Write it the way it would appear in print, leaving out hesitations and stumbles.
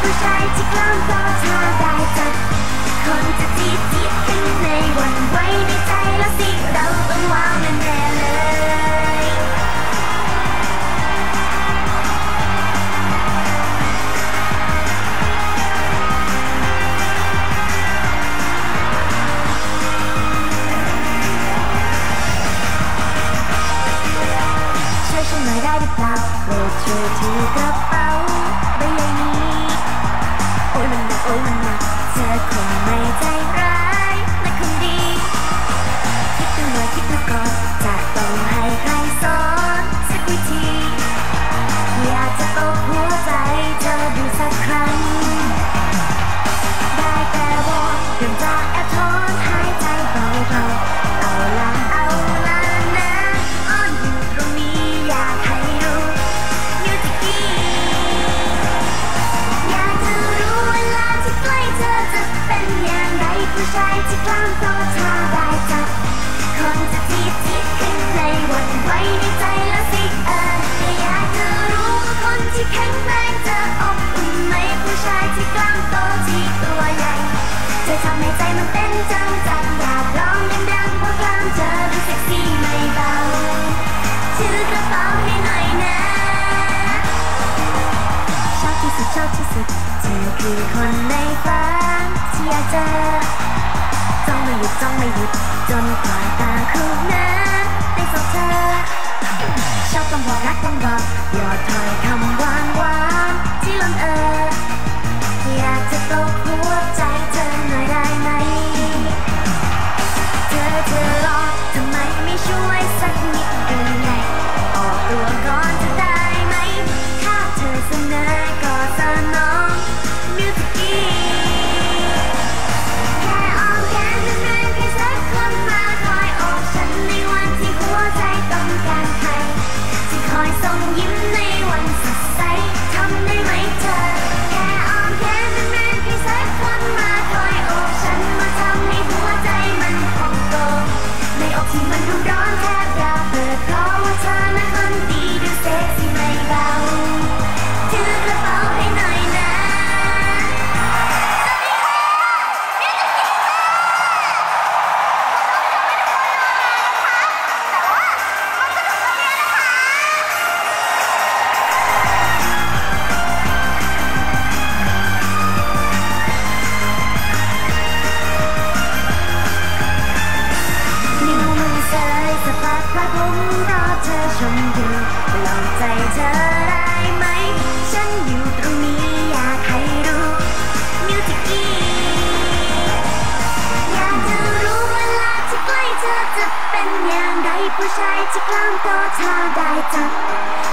ผู้ชายที่กล้ามโตเธอได้จับคนจะจีบขึ้นในวันไว้ในใจแล้วสิเราต้องว้าวแน่ๆเลยช่วยฉันหน่อยได้หรือเปล่าโปรดช่วยถือกระเป๋าใบใหญ่นี้โอ้ยมันหนักโอ้ยมันหนักเธอคงไม่ใจร้ายและคนดีคิดดูหน่อยคิดดูก่อนจะต้องให้ใครสอนสักวิธีอยากจะตบหัวใจเธอดูสักครั้งได้แต่วอนเริ่มจะแอบถอนหายใจเบาๆเอาละนะอ้อนอยู่ตรงนี้อยากให้รู้มิวสิกี้อยากจะรู้เวลาที่ใกล้เธอจะเป็นอย่างไรผู้ชายที่กล้ามโตเธอได้จับคนจะจีบขึ้นในวันไว้ในใจแล้วสิอยากจะรู้ว่าคนที่แข็งแรงจะอบอุ่นไหมผู้ชายที่กล้ามโตที่ตัวใหญ่จะทำให้ใจมันเต้นจังอยากร้องดังๆเพราะกล้ามเธอดูเซ็กซี่ไม่เบาถือกระเป๋าให้หน่อยนะชอบที่สุดเธอคือคนในฝันที่อยากเจอจ้องไม่หยุดจนกว่าตาคู่นั้นได้สบเธอชอบต้องบอกรักต้องบอกยอดถอยคำหวานที่ล้นอยากจะตบหัวใจเธอหน่อยได้ไหมเธอรอทำไมไม่ช่วยสักนิดหนึ่งไงออกตัวก่อนจะได้ไหมถ้าเธอเสนอก็สนองมิวสิกี้แค่อ้อมแขนนานๆใครสักคนมาคอยโอบฉันในวันที่หัวใจต้องการใครที่คอยส่งยิ้มในวันสดใสทำได้ไหมเธอแค่อ้อมแขนนานๆใครสักคนมาคอยโอบฉันมาทำให้หัวใจมันพองโตในอกที่มันรุ่มร้อนแทบระเบิดเพราะว่าเธอนั้นคนดีดูเซ็กซี่ไม่เบาถือกระเป๋าให้หน่อยนะนิ้วมือเสยสะบัดพระผมรอเธอชมอยู่ลองใจเธอได้ไหมฉันอยู่ตรงนี้อยากให้รู้มิวสิกี้อยากจะรู้เวลาที่ใกล้เธอจะเป็นอย่างไรผู้ชายที่กล้ามโตเธอได้จับ